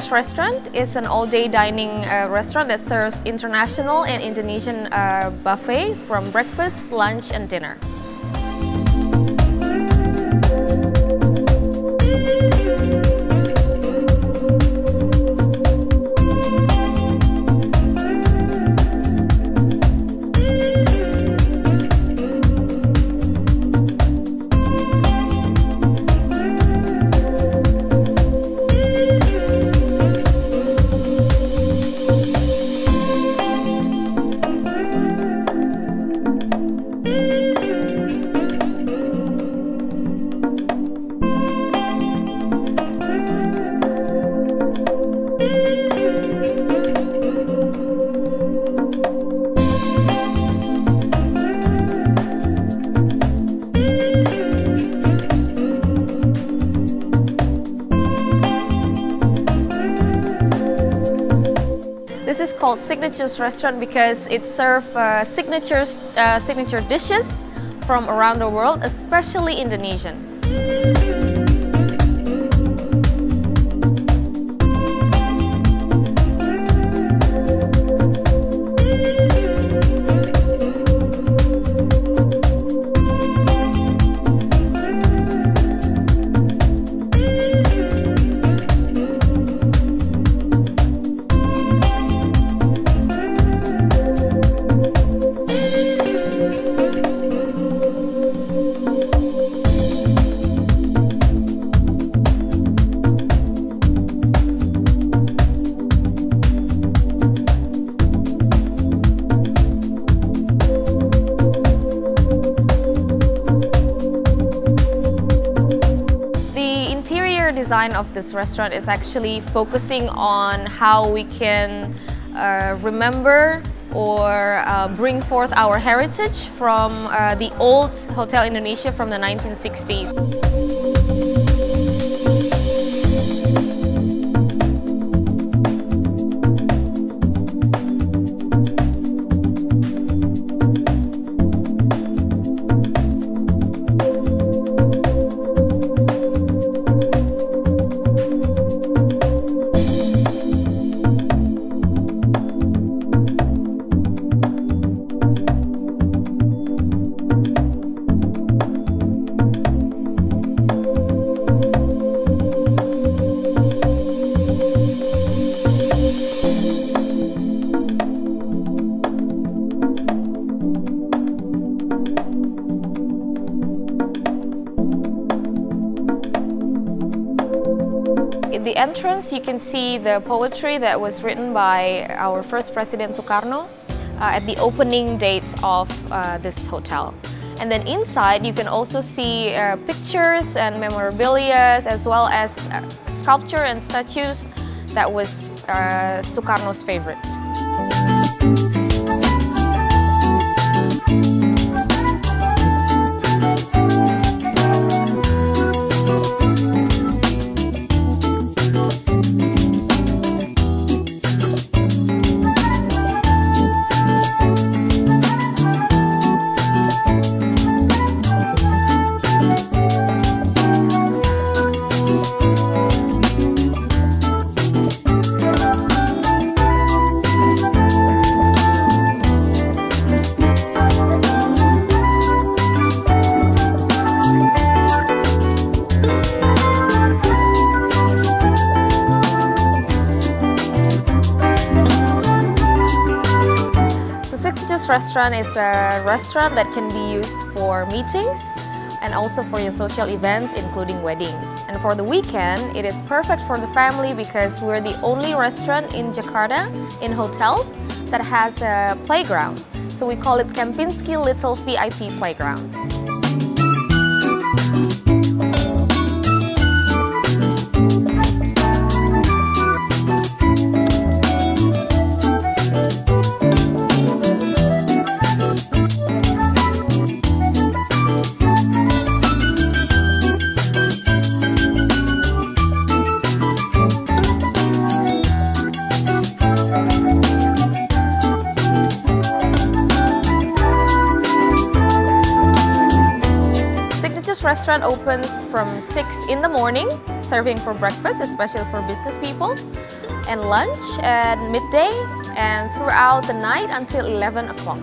Signatures Restaurant is an all-day dining restaurant that serves international and Indonesian buffet from breakfast, lunch, and dinner. This is called Signatures Restaurant because it serves signature dishes from around the world, especially Indonesian. Design of this restaurant is actually focusing on how we can remember or bring forth our heritage from the old Hotel Indonesia from the 1960s. In the entrance, you can see the poetry that was written by our first President Sukarno at the opening date of this hotel. And then inside, you can also see pictures and memorabilia, as well as sculpture and statues that was Sukarno's favorite. Restaurant is a restaurant that can be used for meetings and also for your social events, including weddings. And for the weekend, it is perfect for the family because we're the only restaurant in Jakarta in hotels that has a playground. So we call it Kempinski Little VIP Playground. Restaurant opens from 6 in the morning, serving for breakfast, especially for business people. and lunch at midday and throughout the night until 11 o'clock.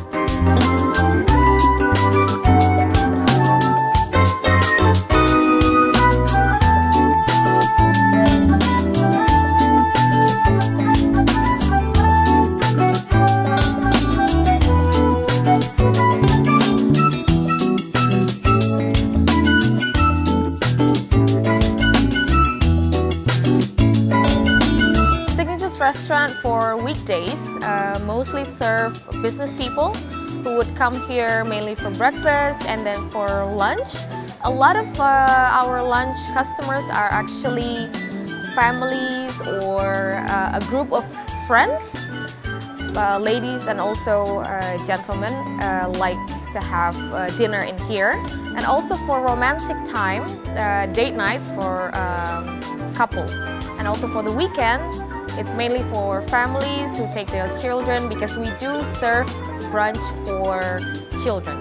Restaurant for weekdays mostly serve business people who would come here mainly for breakfast and then for lunch. A lot of our lunch customers are actually families or a group of friends, ladies and also gentlemen like to have dinner in here, and also for romantic time, date nights for couples, and also for the weekend. It's mainly for families who take their children because we do serve brunch for children.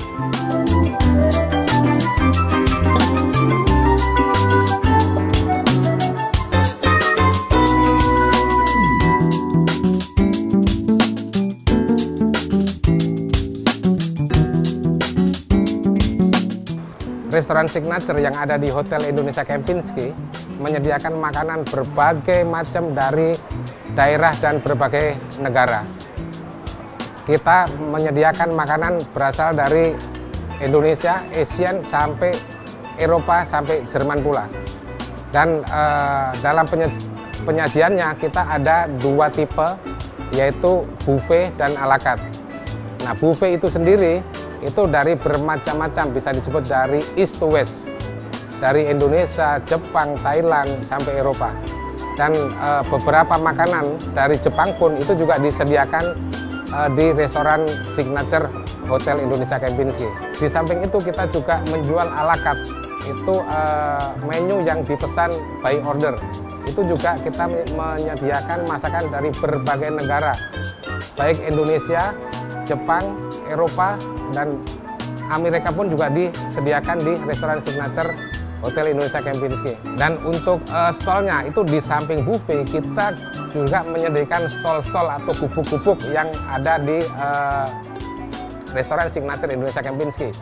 Restoran signature yang ada di Hotel Indonesia Kempinski menyediakan makanan berbagai macam dari daerah dan berbagai negara. Kita menyediakan makanan berasal dari Indonesia, Asian, sampai Eropa, sampai Jerman pula. Dan dalam penyajiannya kita ada dua tipe, yaitu buffet dan à la carte. Nah, buffet itu sendiri itu dari bermacam-macam, bisa disebut dari east to west, dari Indonesia, Jepang, Thailand, sampai Eropa. Dan beberapa makanan dari Jepang pun itu juga disediakan di restoran signature Hotel Indonesia Kempinski. Di samping itu kita juga menjual à la carte, itu menu yang dipesan by order. Itu juga kita menyediakan masakan dari berbagai negara, baik Indonesia, Jepang, Eropa, dan Amerika pun juga disediakan di restoran signature Hotel Indonesia Kempinski. Dan untuk stolnya itu di samping buffet kita juga menyediakan stol-stol atau gubuk-gubuk yang ada di restoran signature Indonesia Kempinski.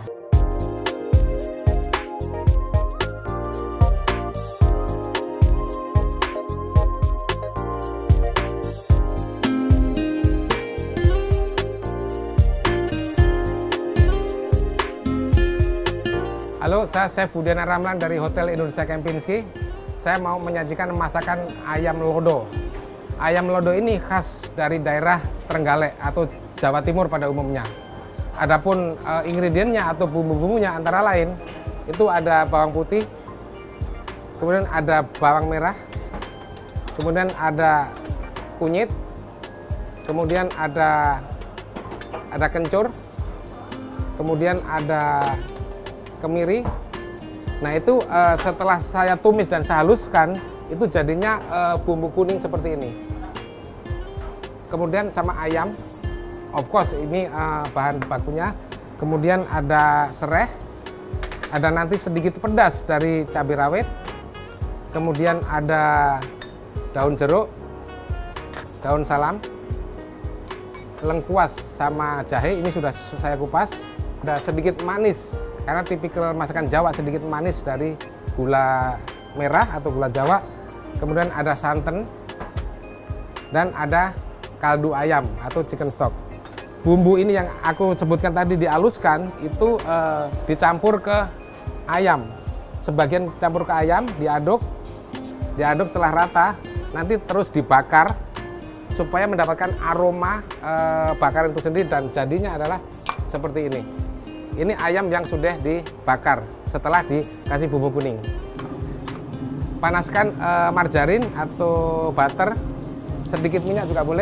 Halo, saya Chef Budiana Ramlan dari Hotel Indonesia Kempinski. Saya mau menyajikan masakan ayam lodo. Ayam lodo ini khas dari daerah Trenggalek atau Jawa Timur pada umumnya. Adapun ingredientnya atau bumbu-bumbunya antara lain itu ada bawang putih, kemudian ada bawang merah, kemudian ada kunyit, kemudian ada kencur, kemudian ada kemiri. Nah, itu setelah saya tumis dan saya haluskan, itu jadinya bumbu kuning seperti ini. Kemudian sama ayam, of course ini bahan bakunya. Kemudian ada serai, ada nanti sedikit pedas dari cabai rawit. Kemudian ada daun jeruk, daun salam, lengkuas sama jahe, ini sudah saya kupas. Ada sedikit manis, karena tipikal masakan Jawa sedikit manis dari gula merah atau gula Jawa. Kemudian ada santan dan ada kaldu ayam atau chicken stock. Bumbu ini yang aku sebutkan tadi dihaluskan itu dicampur ke ayam. Sebagian campur ke ayam, diaduk setelah rata, nanti terus dibakar supaya mendapatkan aroma bakaran itu sendiri, dan jadinya adalah seperti ini. Ini ayam yang sudah dibakar setelah dikasih bumbu kuning. Panaskan margarin atau butter, sedikit minyak juga boleh.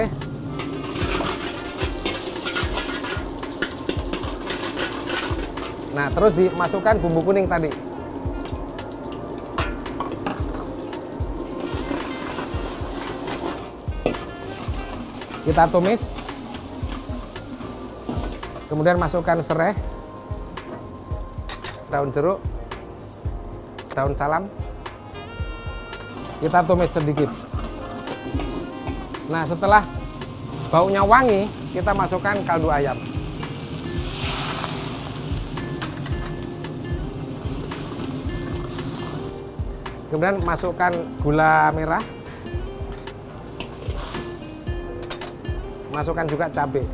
Nah, terus dimasukkan bumbu kuning tadi. Kita tumis. Kemudian masukkan serai, daun jeruk, daun salam. Kita tumis sedikit. Nah, setelah baunya wangi, kita masukkan kaldu ayam. Kemudian masukkan gula merah. Masukkan juga cabai.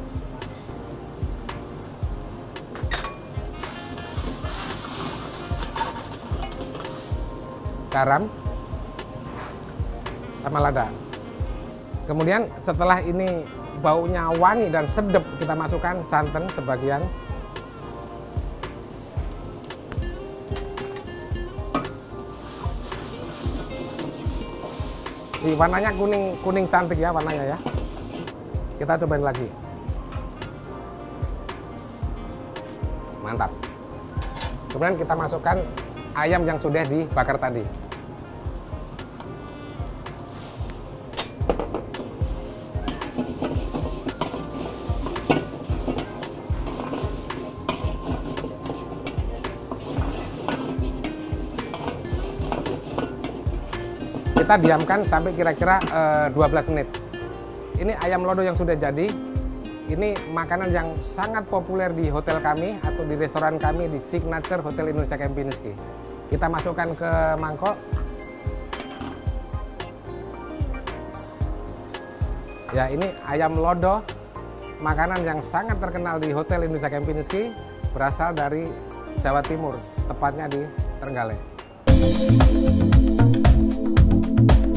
Garam sama lada. Kemudian setelah ini baunya wangi dan sedap, kita masukkan santan sebagian. Warnanya kuning cantik ya warnanya ya. Kita cobain lagi. Mantap. Kemudian kita masukkan ayam yang sudah dibakar tadi. Kita diamkan sampai kira-kira 12 menit. Ini ayam lodo yang sudah jadi. Ini makanan yang sangat populer di hotel kami atau di restoran kami di Signature Hotel Indonesia Kempinski. Kita masukkan ke mangkok. Ya, ini ayam lodo, makanan yang sangat terkenal di Hotel Indonesia Kempinski, berasal dari Jawa Timur, tepatnya di Trenggalek.